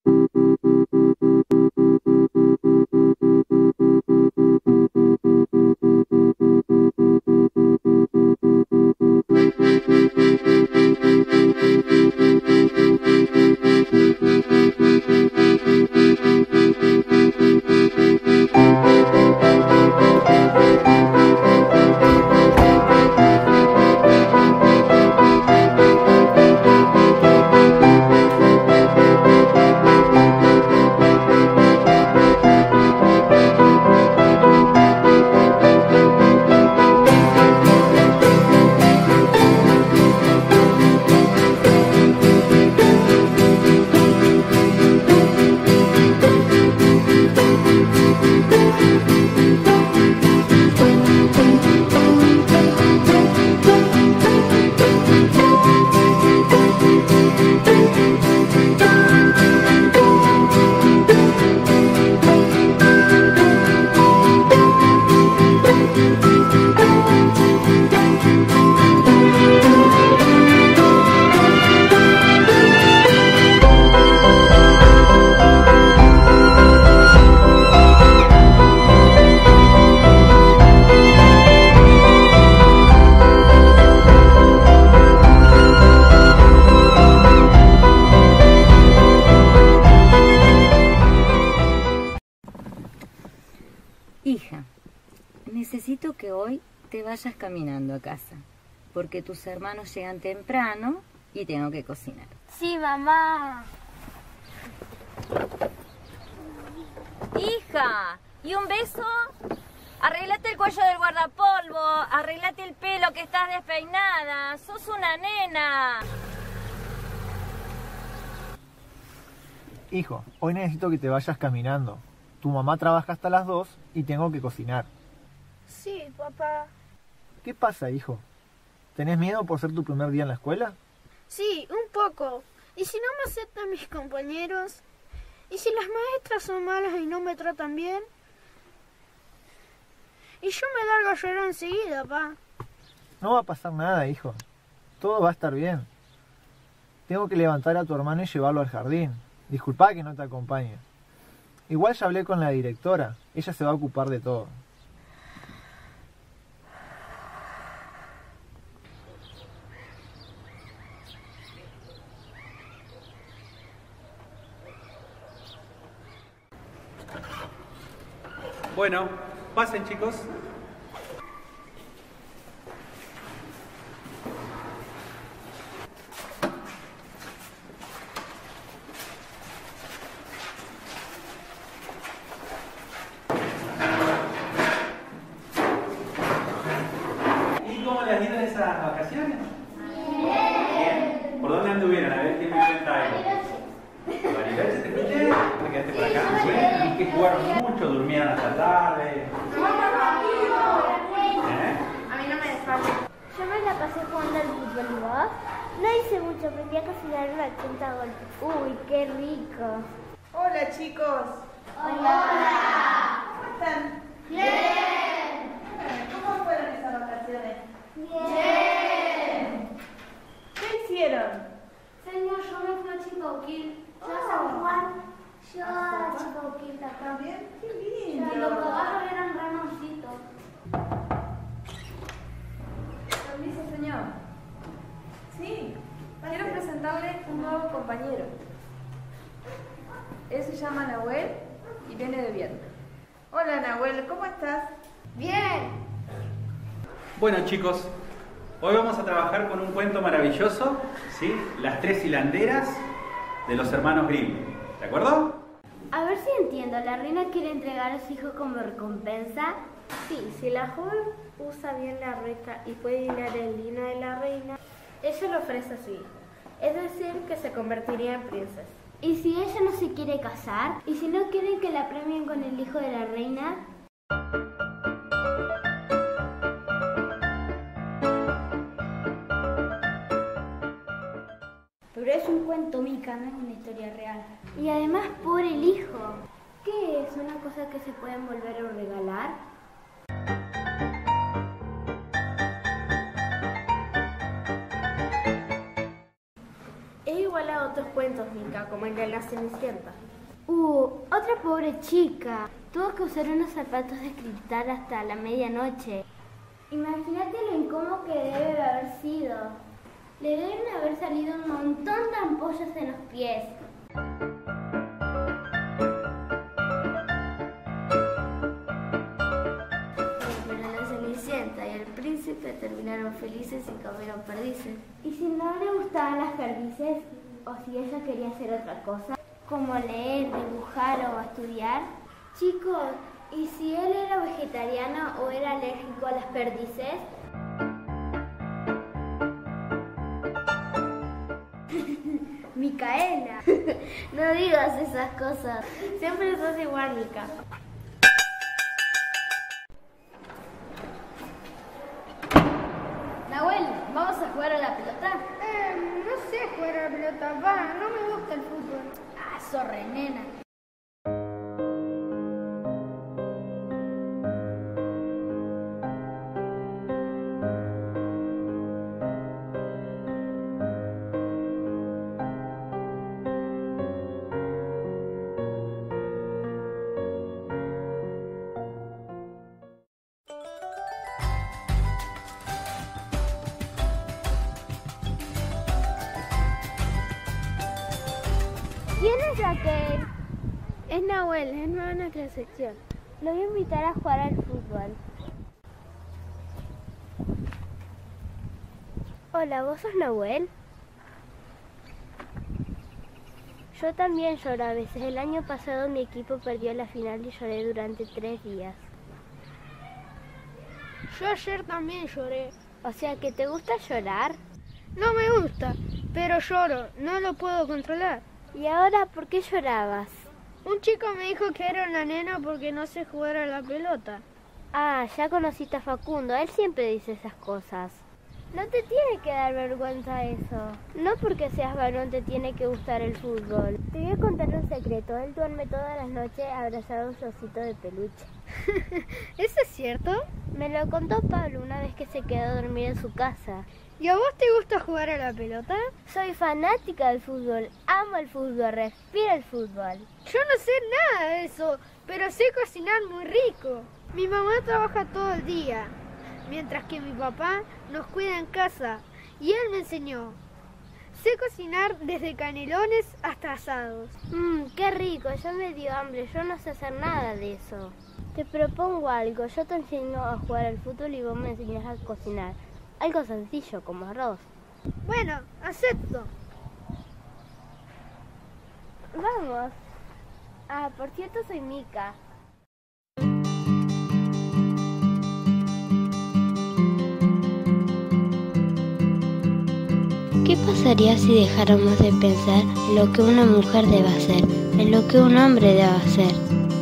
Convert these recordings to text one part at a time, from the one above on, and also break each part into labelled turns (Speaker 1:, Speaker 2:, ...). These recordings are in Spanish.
Speaker 1: Hija, necesito que hoy te vayas caminando a casa, porque tus hermanos llegan temprano y tengo que cocinar.
Speaker 2: Sí, mamá.
Speaker 1: Hija, ¿y un beso? Arreglate el cuello del guardapolvo, arreglate el pelo que estás despeinada, sos una nena.
Speaker 3: Hijo, hoy necesito que te vayas caminando. Tu mamá trabaja hasta las 2 y tengo que cocinar.
Speaker 2: Sí, papá.
Speaker 3: ¿Qué pasa, hijo? ¿Tenés miedo por ser tu primer día en la escuela?
Speaker 2: Sí, un poco. ¿Y si no me aceptan mis compañeros? ¿Y si las maestras son malas y no me tratan bien? Y yo me largo a llorar enseguida, pa.
Speaker 3: No va a pasar nada, hijo. Todo va a estar bien. Tengo que levantar a tu hermano y llevarlo al jardín. Disculpa que no te acompañe. Igual ya hablé con la directora. Ella se va a ocupar de todo.
Speaker 4: Bueno, pasen, chicos. ¿Y cómo les dieron esas vacaciones? Bien. ¿Por dónde anduvieron? A ver quién me cuenta algo. ¿Bariloche te fuiste? ¿Te quedaste por acá? Bueno, ¿y qué jugaron mucho? ¿Durmieron hasta tarde?
Speaker 2: A mí no me dejaron. Yo me la pasé jugando al fútbol, ¿y vos? No hice mucho, aprendí a cocinar unos 80 golpes. Uy, qué rico.
Speaker 5: Hola, chicos.
Speaker 2: Hola.
Speaker 5: ¿Cómo están?
Speaker 2: Bien.
Speaker 5: ¿Cómo fueron esas vacaciones?
Speaker 2: Bien.
Speaker 5: ¿Qué hicieron?
Speaker 2: Señor, yo me fui a Chicoquil. ¿Yo a San Juan? Yo a Chicoquil acá.
Speaker 5: ¿También? Qué
Speaker 2: Y
Speaker 5: lindo.
Speaker 2: los caballos eran ranoncitos.
Speaker 6: Permiso, señor.
Speaker 5: Sí.
Speaker 6: Quiero presentarle un nuevo compañero. Él se llama Nahuel y viene de Vietnam.
Speaker 5: Hola, Nahuel. ¿Cómo estás?
Speaker 2: Bien.
Speaker 4: Bueno, chicos, hoy vamos a trabajar con un cuento maravilloso, ¿sí? Las tres hilanderas de los hermanos Grimm. ¿De acuerdo?
Speaker 2: A ver si entiendo. ¿La reina quiere entregar a su hijo como recompensa? Sí, si la joven usa bien la rueca y puede hilar el lino de la reina, ella lo ofrece a su hijo. Es decir, que se convertiría en princesa. ¿Y si ella no se quiere casar? ¿Y si no quieren que la premien con el hijo de la reina? Pero es un cuento, Mica, no es una historia real. Y además por el hijo. ¿Qué es? ¿Una cosa que se pueden volver a regalar? Es igual a otros cuentos, Mica, como el de la Cenicienta. Otra pobre chica. Tuvo que usar unos zapatos de cristal hasta la medianoche. Imagínate lo incómodo que debe haber sido. Le deben haber salido un montón de ampollas en los pies. Pero la Cenicienta y el príncipe terminaron felices y comieron perdices. ¿Y si no le gustaban las perdices? ¿O si ella quería hacer otra cosa? Como leer, dibujar o estudiar. Chicos, ¿y si él era vegetariano o era alérgico a las perdices? Micaela, no digas esas cosas. Siempre sos igual, Mica.
Speaker 6: Nahuel, ¿vamos a jugar a la pelota?
Speaker 2: No sé jugar a la pelota, no me gusta el fútbol.
Speaker 6: Ah, sorre, nena.
Speaker 2: ¿Quién es Raquel? Es Nahuel, es nuevo en nuestra sección. Lo voy a invitar a jugar al fútbol. Hola, ¿vos sos Nahuel? Yo también lloro a veces. El año pasado mi equipo perdió la final y lloré durante 3 días. Yo ayer también lloré. O sea, ¿que te gusta llorar? No me gusta, pero lloro. No lo puedo controlar. ¿Y ahora por qué llorabas? Un chico me dijo que era una nena porque no sé jugar a la pelota. Ah, ya conociste a Facundo. Él siempre dice esas cosas. No te tiene que dar vergüenza eso. No porque seas varón te tiene que gustar el fútbol. Te voy a contar un secreto. Él duerme todas las noches abrazado a un osito de peluche. ¿Eso es cierto? Me lo contó Pablo una vez que se quedó a dormir en su casa. ¿Y a vos te gusta jugar a la pelota? Soy fanática del fútbol. Amo el fútbol, respiro el fútbol. Yo no sé nada de eso, pero sé cocinar muy rico. Mi mamá trabaja todo el día, mientras que mi papá nos cuida en casa. Y él me enseñó. Sé cocinar desde canelones hasta asados. Qué rico, ya me dio hambre. Yo no sé hacer nada de eso. Te propongo algo. Yo te enseño a jugar al fútbol y vos me enseñás a cocinar. Algo sencillo, como arroz. Bueno, acepto. Vamos. Ah, por cierto, soy Mica.
Speaker 7: ¿Qué pasaría si dejáramos de pensar en lo que una mujer debe hacer, en lo que un hombre debe hacer?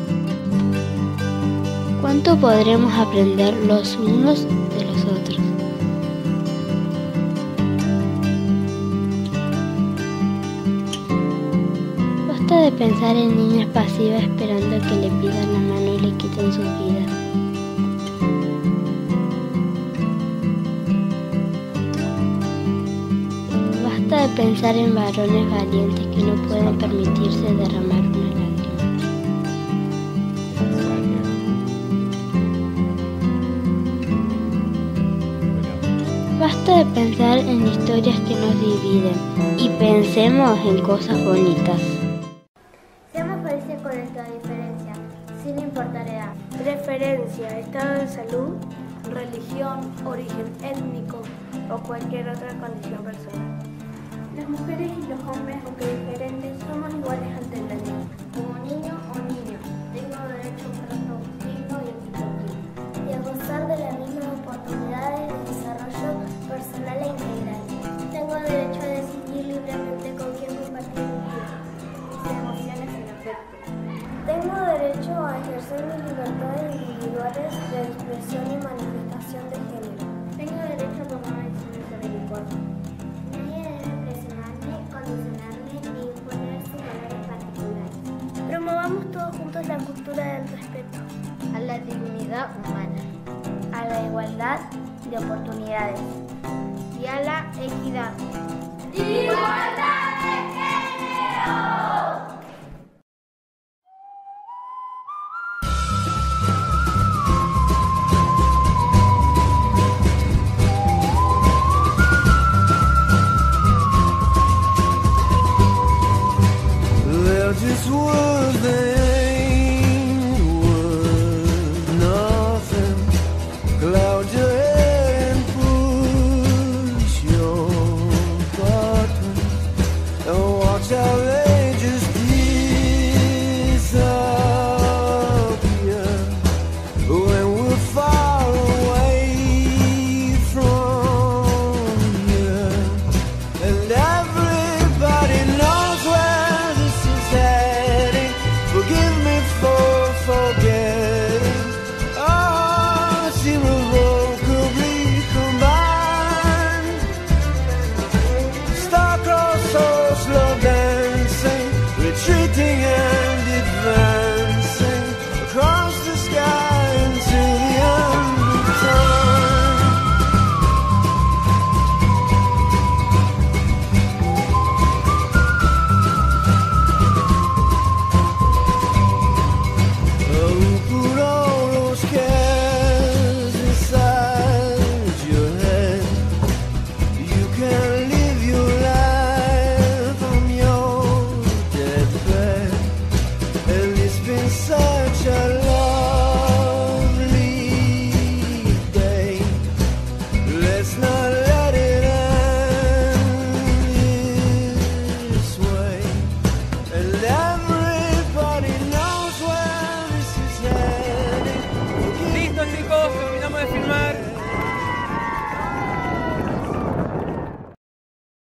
Speaker 7: ¿Cuánto podremos aprender los unos de los otros? Basta de pensar en niñas pasivas esperando que le pidan la mano y le quiten sus vidas. Basta de pensar en varones valientes que no pueden permitirse derramar una lágrima. Basta de pensar en historias que nos dividen y pensemos en cosas bonitas.
Speaker 2: Seamos felices con nuestra diferencia, sin importar edad, preferencia, estado de salud, religión, origen étnico o cualquier otra condición personal. Las mujeres y los hombres, aunque diferentes, somos iguales ante la ley. Como niño o niño, tengo derecho a un trato digno y equitativo. Y a gozar de las mismas oportunidades de desarrollo personal e integral. Tengo derecho a decidir libremente con quién compartir mi vida, mis emociones y afecto. Tengo derecho a ejercer mis libertades individuales de expresión y manifestación de género. Tengo derecho a tomar decisiones sobre mi cuerpo. Nadie debe presionarme, condicionarme ni imponer sus valores particulares. Promovamos todos juntos la cultura del respeto
Speaker 1: A la dignidad humana.
Speaker 2: a la igualdad de oportunidades y a la equidad. ¡Viva